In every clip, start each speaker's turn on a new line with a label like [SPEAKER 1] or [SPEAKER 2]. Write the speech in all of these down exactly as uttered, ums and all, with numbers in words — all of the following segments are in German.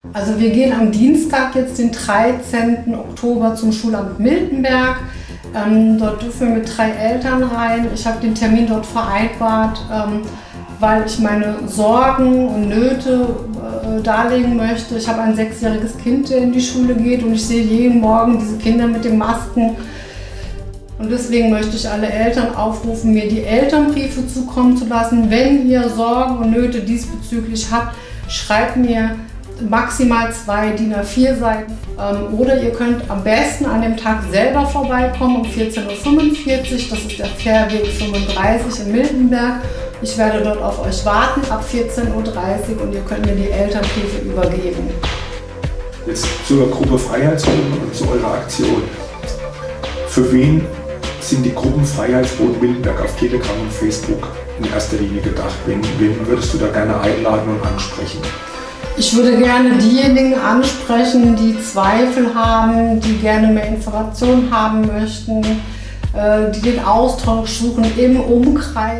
[SPEAKER 1] Also wir gehen am Dienstag, jetzt den dreizehnten Oktober, zum Schulamt Miltenberg. Ähm, dort dürfen wir mit drei Eltern rein. Ich habe den Termin dort vereinbart, ähm, weil ich meine Sorgen und Nöte äh, darlegen möchte. Ich habe ein sechsjähriges Kind, der in die Schule geht, und ich sehe jeden Morgen diese Kinder mit den Masken. Und deswegen möchte ich alle Eltern aufrufen, mir die Elternbriefe zukommen zu lassen. Wenn ihr Sorgen und Nöte diesbezüglich habt, schreibt mir maximal zwei D I N A vier Seiten. Ähm, oder ihr könnt am besten an dem Tag selber vorbeikommen um vierzehn Uhr fünfundvierzig. Das ist der Fährweg fünfunddreißig in Miltenberg. Ich werde dort auf euch warten ab vierzehn Uhr dreißig und ihr könnt mir die Elternbriefe übergeben.
[SPEAKER 2] Jetzt zur Gruppe Freiheitsboden und zu eurer Aktion. Für wen sind die Gruppen Freiheitsboden Miltenberg auf Telegram und Facebook in erster Linie gedacht? Wen, wen würdest du da gerne einladen und ansprechen?
[SPEAKER 1] Ich würde gerne diejenigen ansprechen, die Zweifel haben, die gerne mehr Informationen haben möchten, die den Austausch suchen im Umkreis.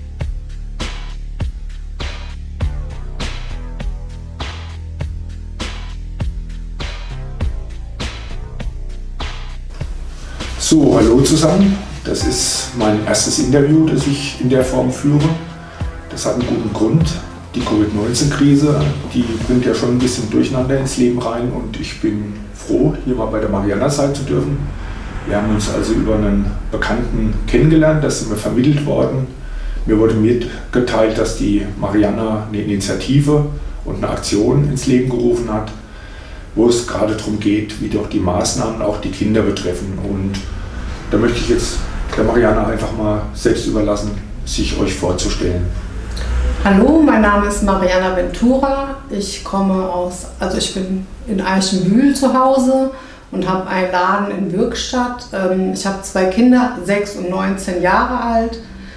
[SPEAKER 2] So, hallo zusammen. Das ist mein erstes Interview, das ich in der Form führe. Das hat einen guten Grund. Die Covid neunzehn Krise, die bringt ja schon ein bisschen Durcheinander ins Leben rein, und ich bin froh, hier mal bei der Marianna sein zu dürfen. Wir haben uns also über einen Bekannten kennengelernt, das sind wir vermittelt worden. Mir wurde mitgeteilt, dass die Marianna eine Initiative und eine Aktion ins Leben gerufen hat, wo es gerade darum geht, wie doch die Maßnahmen auch die Kinder betreffen. Und da möchte ich jetzt der Marianna einfach mal selbst überlassen, sich euch vorzustellen.
[SPEAKER 1] Hallo, mein Name ist Marianna Ventura. Ich komme aus, also ich bin in Eichenbühl zu Hause und habe einen Laden in Bürgstadt. Ich habe zwei Kinder, sechs und neunzehn Jahre alt.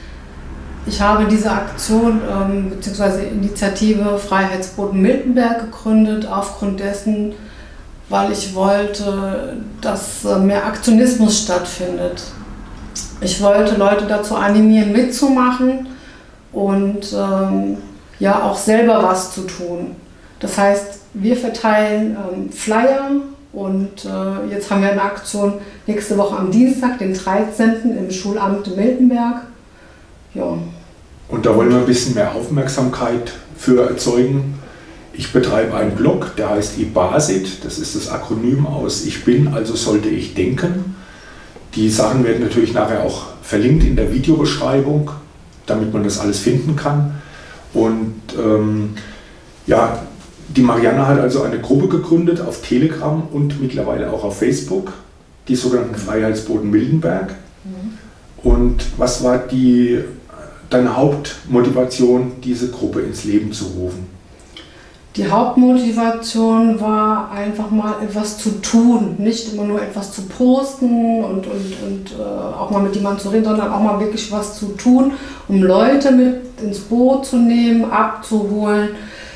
[SPEAKER 1] Ich habe diese Aktion bzw. Initiative Freiheitsboden Miltenberg gegründet, aufgrund dessen, weil ich wollte, dass mehr Aktionismus stattfindet. Ich wollte Leute dazu animieren, mitzumachen und ähm, ja auch selber was zu tun. Das heißt, wir verteilen ähm, Flyer, und äh, jetzt haben wir eine Aktion nächste Woche am Dienstag, den dreizehnten im Schulamt Miltenberg. Ja.
[SPEAKER 2] Und da wollen wir ein bisschen mehr Aufmerksamkeit für erzeugen. Ich betreibe einen Blog, der heißt iBasit. Das ist das Akronym aus Ich bin, also sollte ich denken. Die Sachen werden natürlich nachher auch verlinkt in der Videobeschreibung, damit man das alles finden kann. Und ähm, ja, die Marianna hat also eine Gruppe gegründet auf Telegram und mittlerweile auch auf Facebook, die sogenannten Freiheitsboden Miltenberg. Mhm. Und was war die, deine Hauptmotivation, diese Gruppe ins Leben zu rufen?
[SPEAKER 1] Die Hauptmotivation war einfach mal etwas zu tun, nicht immer nur etwas zu posten und, und, und äh, auch mal mit jemandem zu reden, sondern auch mal wirklich was zu tun, um Leute mit ins Boot zu nehmen, abzuholen,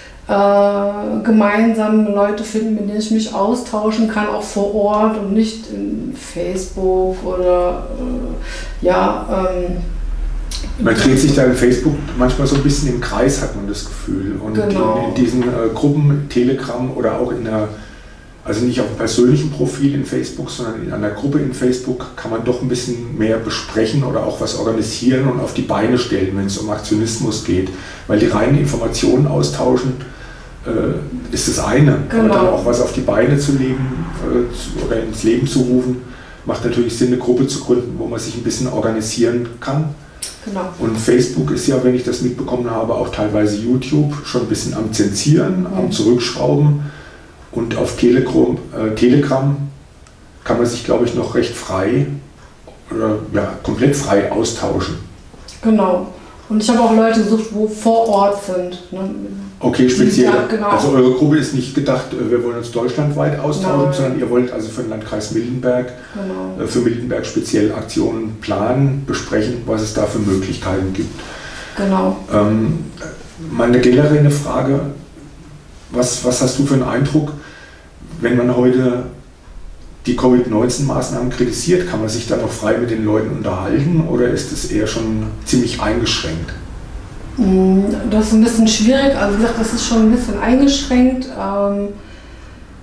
[SPEAKER 1] äh, gemeinsam Leute finden, mit denen ich mich austauschen kann, auch vor Ort und nicht in Facebook oder äh, ja. Ähm,
[SPEAKER 2] Man dreht sich da in Facebook manchmal so ein bisschen im Kreis, hat man das Gefühl. Und
[SPEAKER 1] genau.
[SPEAKER 2] in, in diesen äh, Gruppen, Telegram oder auch in einer, also nicht auf einem persönlichen Profil in Facebook, sondern in einer Gruppe in Facebook, kann man doch ein bisschen mehr besprechen oder auch was organisieren und auf die Beine stellen, wenn es um Aktionismus geht. Weil die reinen Informationen austauschen äh, ist das eine.
[SPEAKER 1] Genau.
[SPEAKER 2] Aber dann auch was auf die Beine zu legen äh, zu, oder ins Leben zu rufen, macht natürlich Sinn, eine Gruppe zu gründen, wo man sich ein bisschen organisieren kann.
[SPEAKER 1] Genau.
[SPEAKER 2] Und Facebook ist ja, wenn ich das mitbekommen habe, auch teilweise YouTube schon ein bisschen am Zensieren, mhm. am Zurückschrauben. Und auf Telegram, äh, Telegram kann man sich, glaube ich, noch recht frei oder ja, komplett frei austauschen.
[SPEAKER 1] Genau. Und ich habe auch Leute gesucht, wo vor Ort sind. Ne?
[SPEAKER 2] Okay, speziell.
[SPEAKER 1] Ja, genau.
[SPEAKER 2] Also eure Gruppe ist nicht gedacht, wir wollen uns deutschlandweit austauschen,
[SPEAKER 1] Nein.
[SPEAKER 2] sondern ihr wollt also für den Landkreis Miltenberg,
[SPEAKER 1] genau.
[SPEAKER 2] für Miltenberg speziell Aktionen planen, besprechen, was es da für Möglichkeiten gibt.
[SPEAKER 1] Genau.
[SPEAKER 2] Ähm, meine generelle Frage, was, was hast du für einen Eindruck, wenn man heute die Covid neunzehn Maßnahmen kritisiert, kann man sich da noch frei mit den Leuten unterhalten oder ist es eher schon ziemlich eingeschränkt?
[SPEAKER 1] Das ist ein bisschen schwierig, also wie gesagt, das ist schon ein bisschen eingeschränkt.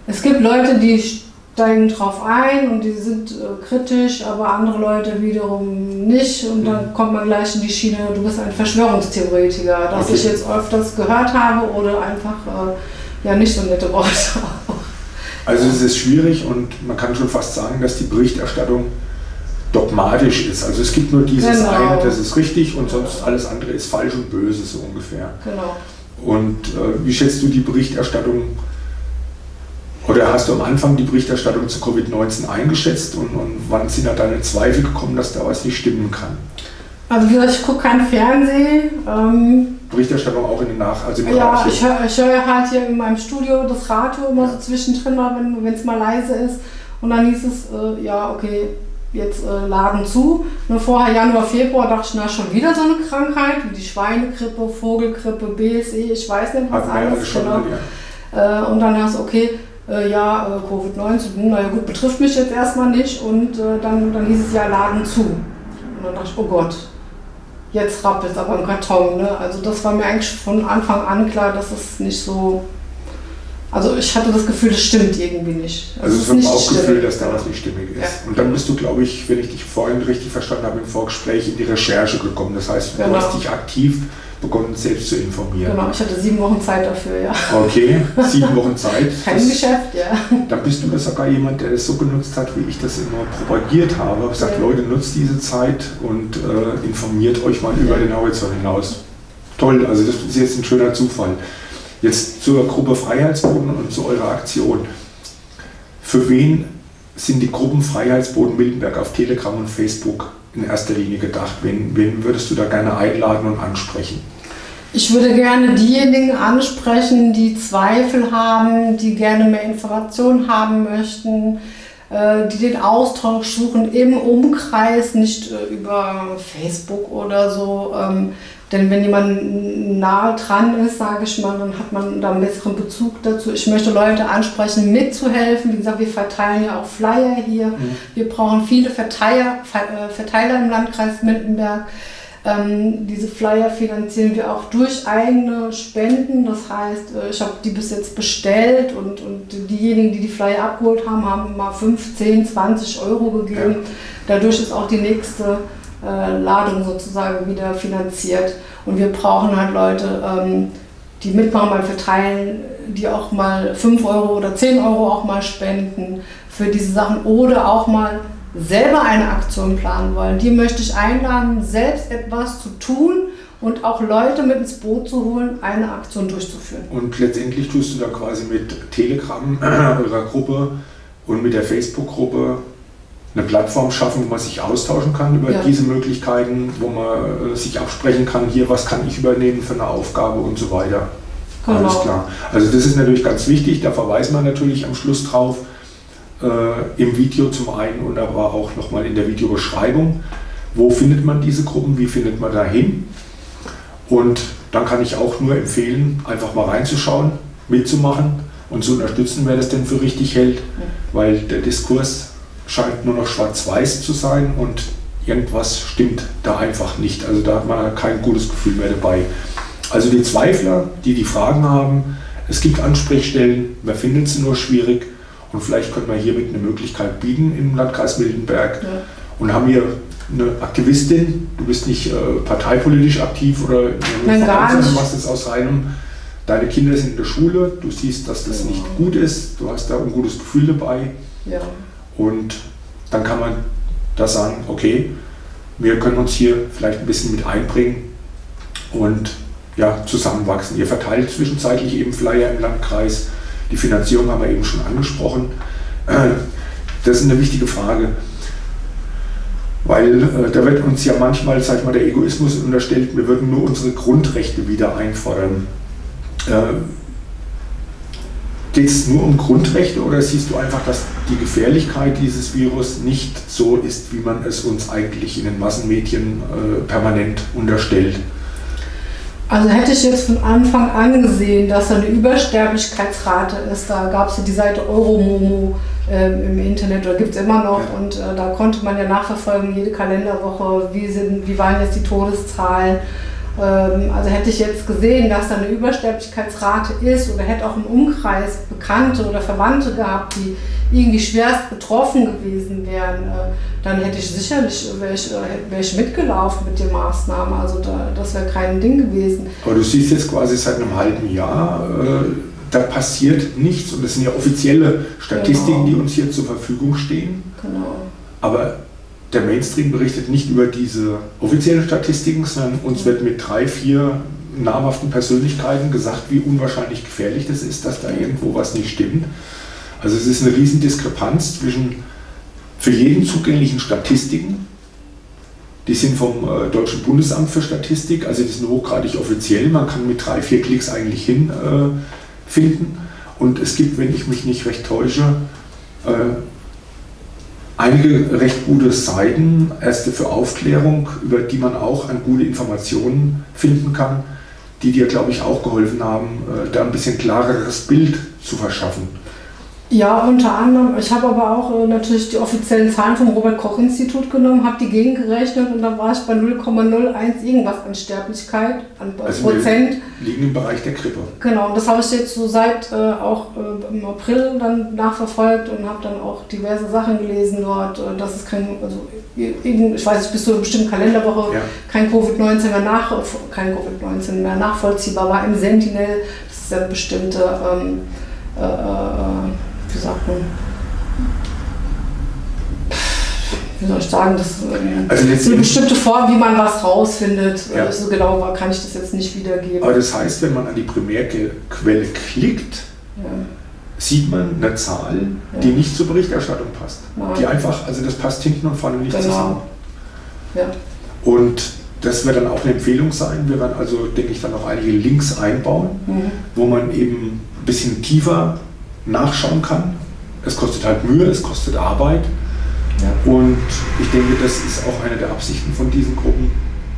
[SPEAKER 1] Es gibt Leute, die steigen drauf ein und die sind äh, kritisch, aber andere Leute wiederum nicht. Und dann kommt man gleich in die Schiene, du bist ein Verschwörungstheoretiker, das
[SPEAKER 2] okay.
[SPEAKER 1] ich jetzt öfters gehört habe oder einfach äh, ja nicht so nette Worte.
[SPEAKER 2] Also es ist schwierig und man kann schon fast sagen, dass die Berichterstattung dogmatisch ist. Also es gibt nur dieses
[SPEAKER 1] genau.
[SPEAKER 2] eine, das ist richtig und sonst alles andere ist falsch und böse, so ungefähr.
[SPEAKER 1] Genau.
[SPEAKER 2] Und äh, wie schätzt du die Berichterstattung, oder hast du am Anfang die Berichterstattung zu Covid neunzehn eingeschätzt und, und wann sind da deine Zweifel gekommen, dass da was nicht stimmen kann?
[SPEAKER 1] Also wie gesagt, ich gucke kein Fernsehen. Ähm,
[SPEAKER 2] Berichterstattung auch in den Nach... Also im
[SPEAKER 1] ja,
[SPEAKER 2] Bereich
[SPEAKER 1] ich höre ich hör halt hier in meinem Studio das Radio immer so zwischendrin, wenn es mal leise ist. Und dann hieß es, äh, ja okay, jetzt äh, Laden zu. Nur vorher, Januar, Februar, dachte ich, na schon wieder so eine Krankheit, wie die Schweinegrippe, Vogelgrippe, B S E, ich weiß nicht was
[SPEAKER 2] Hatten wir
[SPEAKER 1] alles.
[SPEAKER 2] alles schon,
[SPEAKER 1] Genau.
[SPEAKER 2] ja.
[SPEAKER 1] Äh, und dann hast du, okay, äh, ja, äh, Covid neunzehn, naja gut, betrifft mich jetzt erstmal nicht. Und äh, dann, dann hieß es ja Laden zu. Und dann dachte ich, oh Gott, jetzt rappelt es aber im Karton. Ne? Also das war mir eigentlich von Anfang an klar, dass es nicht so... Also ich hatte das Gefühl, das stimmt irgendwie nicht.
[SPEAKER 2] Also es ist ein Bauchgefühl,
[SPEAKER 1] stimmig.
[SPEAKER 2] dass da was nicht stimmig ist.
[SPEAKER 1] Ja.
[SPEAKER 2] Und dann bist du, glaube ich, wenn ich dich vorhin richtig verstanden habe, im Vorgespräch in die Recherche gekommen. Das heißt, du
[SPEAKER 1] genau.
[SPEAKER 2] hast dich aktiv begonnen, selbst zu informieren.
[SPEAKER 1] Genau, ich hatte sieben Wochen Zeit dafür, ja.
[SPEAKER 2] Okay, sieben Wochen Zeit.
[SPEAKER 1] Kein
[SPEAKER 2] das,
[SPEAKER 1] Geschäft, ja.
[SPEAKER 2] Dann bist du das sogar jemand, der das so genutzt hat, wie ich das immer propagiert habe. Ich habe gesagt, ja. Leute, nutzt diese Zeit und äh, informiert euch mal ja. über den Horizont hinaus. Toll, also das ist jetzt ein schöner Zufall. Jetzt zur Gruppe Freiheitsboden und zu eurer Aktion. Für wen sind die Gruppen Freiheitsboden Miltenberg auf Telegram und Facebook in erster Linie gedacht? Wen, wen würdest du da gerne einladen und ansprechen?
[SPEAKER 1] Ich würde gerne diejenigen ansprechen, die Zweifel haben, die gerne mehr Informationen haben möchten, die den Austausch suchen im Umkreis, nicht über Facebook oder so. Denn wenn jemand nahe dran ist, sage ich mal, dann hat man da einen besseren Bezug dazu. Ich möchte Leute ansprechen, mitzuhelfen. Wie gesagt, wir verteilen ja auch Flyer hier. Mhm. Wir brauchen viele Verteiler, Verteiler im Landkreis Miltenberg. Ähm, diese Flyer finanzieren wir auch durch eigene Spenden. Das heißt, ich habe die bis jetzt bestellt und, und diejenigen, die die Flyer abgeholt haben, haben mal fünfzehn, zwanzig Euro gegeben. Ja. Dadurch ist auch die nächste Äh, Ladung sozusagen wieder finanziert. Und wir brauchen halt Leute, ähm, die mitmachen beim Verteilen, die auch mal fünf Euro oder zehn Euro auch mal spenden für diese Sachen oder auch mal selber eine Aktion planen wollen. Die möchte ich einladen, selbst etwas zu tun und auch Leute mit ins Boot zu holen, eine Aktion durchzuführen.
[SPEAKER 2] Und letztendlich tust du da quasi mit Telegram, eurer Gruppe und mit der Facebook-Gruppe eine Plattform schaffen, wo man sich austauschen kann über ja. diese Möglichkeiten, wo man äh, sich absprechen kann, hier, was kann ich übernehmen für eine Aufgabe und so weiter. Genau. Alles klar. Also das ist natürlich ganz wichtig, da verweist man natürlich am Schluss drauf, äh, im Video zum einen und aber auch nochmal in der Videobeschreibung. Wo findet man diese Gruppen, wie findet man da hin? Und dann kann ich auch nur empfehlen, einfach mal reinzuschauen, mitzumachen und zu unterstützen, wer das denn für richtig hält, ja. weil der Diskurs scheint nur noch schwarz-weiß zu sein und irgendwas stimmt da einfach nicht. Also da hat man kein gutes Gefühl mehr dabei. Also die Zweifler, die die Fragen haben, es gibt Ansprechstellen, man findet sie nur schwierig und vielleicht können wir hiermit eine Möglichkeit bieten im Landkreis Miltenberg ja. und haben hier eine Aktivistin, du bist nicht äh, parteipolitisch aktiv oder
[SPEAKER 1] Nein, gar nicht.
[SPEAKER 2] Du machst es aus reinem, deine Kinder sind in der Schule, du siehst, dass das ja. nicht gut ist, du hast da ein gutes Gefühl dabei. Ja. Und dann kann man da sagen, okay, wir können uns hier vielleicht ein bisschen mit einbringen und ja, zusammenwachsen. Ihr verteilt zwischenzeitlich eben Flyer im Landkreis. Die Finanzierung haben wir eben schon angesprochen. Das ist eine wichtige Frage, weil äh, da wird uns ja manchmal, sag ich mal, der Egoismus unterstellt, wir würden nur unsere Grundrechte wieder einfordern. Äh, Geht es nur um Grundrechte oder siehst du einfach, dass die Gefährlichkeit dieses Virus nicht so ist, wie man es uns eigentlich in den Massenmedien äh, permanent unterstellt?
[SPEAKER 1] Also hätte ich jetzt von Anfang an gesehen, dass da eine Übersterblichkeitsrate ist, da gab es ja die Seite Euromomo ähm, im Internet, oder gibt es immer noch, ja. und äh, da konnte man ja nachverfolgen, jede Kalenderwoche, wie, sind, wie waren jetzt die Todeszahlen. Ähm, also hätte ich jetzt gesehen, dass da eine Übersterblichkeitsrate ist oder hätte auch im Umkreis Bekannte oder Verwandte gehabt, die irgendwie schwerst betroffen gewesen wären, äh, dann hätte ich sicherlich wäre ich, äh, wär ich mitgelaufen mit den Maßnahmen. Also da, das wäre kein Ding gewesen.
[SPEAKER 2] Aber du siehst jetzt quasi seit einem halben Jahr, äh, da passiert nichts und das sind ja offizielle Statistiken, genau, die uns hier zur Verfügung stehen.
[SPEAKER 1] Genau.
[SPEAKER 2] Aber der Mainstream berichtet nicht über diese offiziellen Statistiken, sondern uns wird mit drei, vier namhaften Persönlichkeiten gesagt, wie unwahrscheinlich gefährlich das ist, dass da irgendwo was nicht stimmt. Also es ist eine riesen Diskrepanz zwischen für jeden zugänglichen Statistiken, die sind vom äh, Deutschen Bundesamt für Statistik, also die sind hochgradig offiziell, man kann mit drei, vier Klicks eigentlich hin äh, finden. Und es gibt, wenn ich mich nicht recht täusche, äh, einige recht gute Seiten, erste für Aufklärung, über die man auch an gute Informationen finden kann, die dir, glaube ich, auch geholfen haben, da ein bisschen klareres Bild zu verschaffen.
[SPEAKER 1] Ja, unter anderem. Ich habe aber auch äh, natürlich die offiziellen Zahlen vom Robert-Koch-Institut genommen, habe die gegengerechnet und dann war ich bei null Komma null eins irgendwas an Sterblichkeit, an
[SPEAKER 2] also
[SPEAKER 1] Prozent.
[SPEAKER 2] Wir liegen im Bereich der Grippe.
[SPEAKER 1] Genau, und das habe ich jetzt so seit äh, auch äh, im April dann nachverfolgt und habe dann auch diverse Sachen gelesen dort, äh, dass es kein, also ich weiß nicht, bis zu einer bestimmten Kalenderwoche ja. kein Covid neunzehn mehr, nach, kein Covid neunzehn mehr nachvollziehbar war im Sentinel. Das ist ja eine bestimmte ähm, äh, äh, wie sagt man, wie soll ich sagen, das also ist eine bestimmte Form, wie man was rausfindet. Ja. So genau kann ich das jetzt nicht wiedergeben.
[SPEAKER 2] Aber das heißt, wenn man an die Primärquelle klickt, ja. sieht man eine Zahl, ja. die nicht zur Berichterstattung passt. Nein. Die einfach, also das passt hinten und vorne nicht genau. zusammen. Ja. Und das wird dann auch eine Empfehlung sein. Wir werden also, denke ich, dann noch einige Links einbauen, mhm. wo man eben ein bisschen tiefer nachschauen kann. Es kostet halt Mühe, es kostet Arbeit. Ja. Und ich denke, das ist auch eine der Absichten von diesen Gruppen,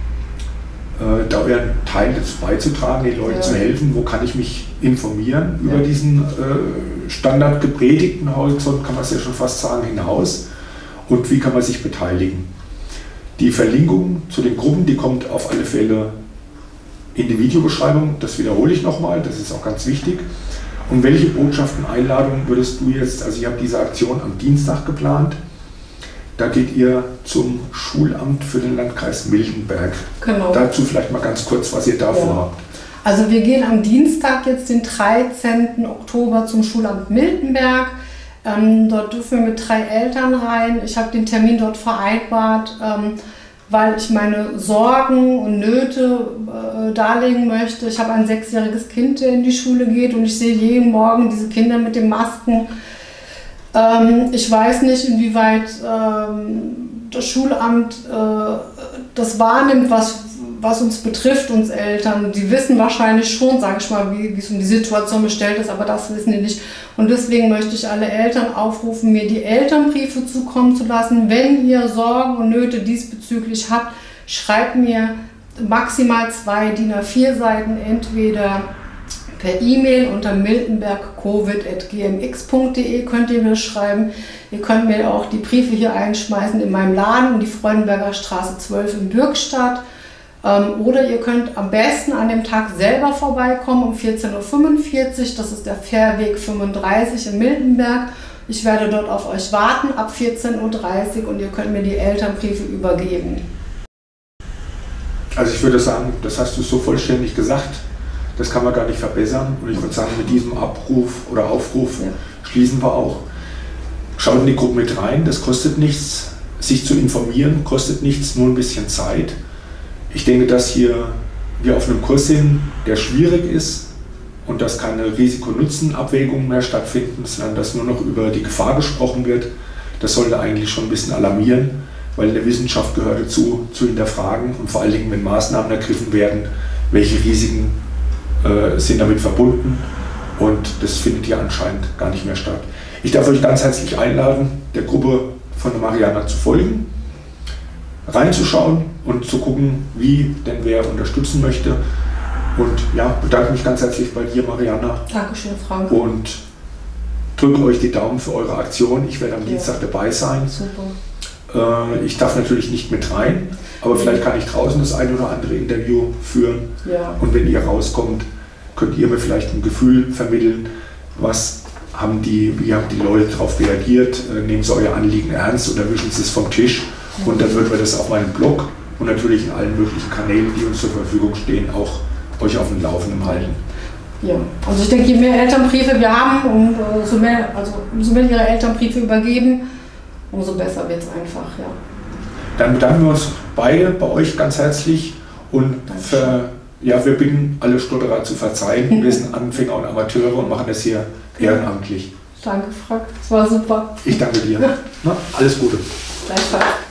[SPEAKER 2] äh, da euren Teil dazu beizutragen, den Leuten ja. zu helfen, wo kann ich mich informieren ja. über diesen äh, standardgepredigten Horizont, kann man es ja schon fast sagen, hinaus und wie kann man sich beteiligen. Die Verlinkung zu den Gruppen, die kommt auf alle Fälle in die Videobeschreibung, das wiederhole ich nochmal, das ist auch ganz wichtig. Und welche Botschaften, Einladungen würdest du jetzt, also ich habe diese Aktion am Dienstag geplant, da geht ihr zum Schulamt für den Landkreis Miltenberg. Genau. Dazu vielleicht mal ganz kurz, was ihr da ja. vorhabt.
[SPEAKER 1] Also wir gehen am Dienstag jetzt den dreizehnten Oktober zum Schulamt Miltenberg. Ähm, dort dürfen wir mit drei Eltern rein. Ich habe den Termin dort vereinbart, ähm, weil ich meine Sorgen und Nöte äh, darlegen möchte. Ich habe ein sechsjähriges Kind, der in die Schule geht und ich sehe jeden Morgen diese Kinder mit den Masken. Ähm, ich weiß nicht, inwieweit ähm, das Schulamt äh, das wahrnimmt, was, was uns betrifft, uns Eltern. Die wissen wahrscheinlich schon, sage ich mal, wie es um die Situation bestellt ist, aber das wissen die nicht. Und deswegen möchte ich alle Eltern aufrufen, mir die Elternbriefe zukommen zu lassen. Wenn ihr Sorgen und Nöte diesbezüglich habt, schreibt mir maximal zwei D I N A vier Seiten, entweder per E-Mail unter miltenbergcovid at g m x punkt d e könnt ihr mir schreiben. Ihr könnt mir auch die Briefe hier einschmeißen in meinem Laden, in die Freudenberger Straße zwölf in Bürgstadt. Ähm, oder ihr könnt am besten an dem Tag selber vorbeikommen um vierzehn Uhr fünfundvierzig. Das ist der Fährweg fünfunddreißig in Miltenberg. Ich werde dort auf euch warten ab vierzehn Uhr dreißig und ihr könnt mir die Elternbriefe übergeben.
[SPEAKER 2] Also ich würde sagen, das hast du so vollständig gesagt. Das kann man gar nicht verbessern. Und ich würde sagen, mit diesem Abruf oder Aufruf ja. schließen wir auch. Schaut in die Gruppe mit rein, das kostet nichts. Sich zu informieren kostet nichts, nur ein bisschen Zeit. Ich denke, dass hier wir auf einem Kurs sind, der schwierig ist und dass keine Risiko-Nutzen-Abwägungen mehr stattfinden, sondern dass nur noch über die Gefahr gesprochen wird. Das sollte eigentlich schon ein bisschen alarmieren, weil in der Wissenschaft gehört dazu, zu hinterfragen und vor allen Dingen, wenn Maßnahmen ergriffen werden, welche Risiken äh, sind damit verbunden, und das findet ja anscheinend gar nicht mehr statt. Ich darf euch ganz herzlich einladen, der Gruppe von der Mariana zu folgen, reinzuschauen und zu gucken, wie denn wer unterstützen möchte. Und ja, bedanke mich ganz herzlich bei dir, Mariana.
[SPEAKER 1] Dankeschön, Frank.
[SPEAKER 2] Und drücke euch die Daumen für eure Aktion. Ich werde am ja. Dienstag dabei sein.
[SPEAKER 1] Super.
[SPEAKER 2] Äh, ich darf natürlich nicht mit rein. Aber vielleicht kann ich draußen das ein oder andere Interview führen.
[SPEAKER 1] Ja.
[SPEAKER 2] Und wenn ihr rauskommt, könnt ihr mir vielleicht ein Gefühl vermitteln, was haben die, wie haben die Leute darauf reagiert, nehmen sie euer Anliegen ernst oder wischen sie es vom Tisch. Und dann würden wir das auf meinem Blog und natürlich in allen möglichen Kanälen, die uns zur Verfügung stehen, auch euch auf dem Laufenden halten.
[SPEAKER 1] Ja, also ich denke, je mehr Elternbriefe wir haben, um, so mehr, also umso mehr ihre Elternbriefe übergeben, umso besser wird es einfach, ja.
[SPEAKER 2] Dann bedanken wir uns beide bei euch ganz herzlich und für, ja, wir bitten alle Stotterer zu verzeihen. Wir sind Anfänger und Amateure und machen das hier ehrenamtlich.
[SPEAKER 1] Danke, Frank, das war super.
[SPEAKER 2] Ich danke dir. Na, alles Gute.
[SPEAKER 1] Gleichfalls.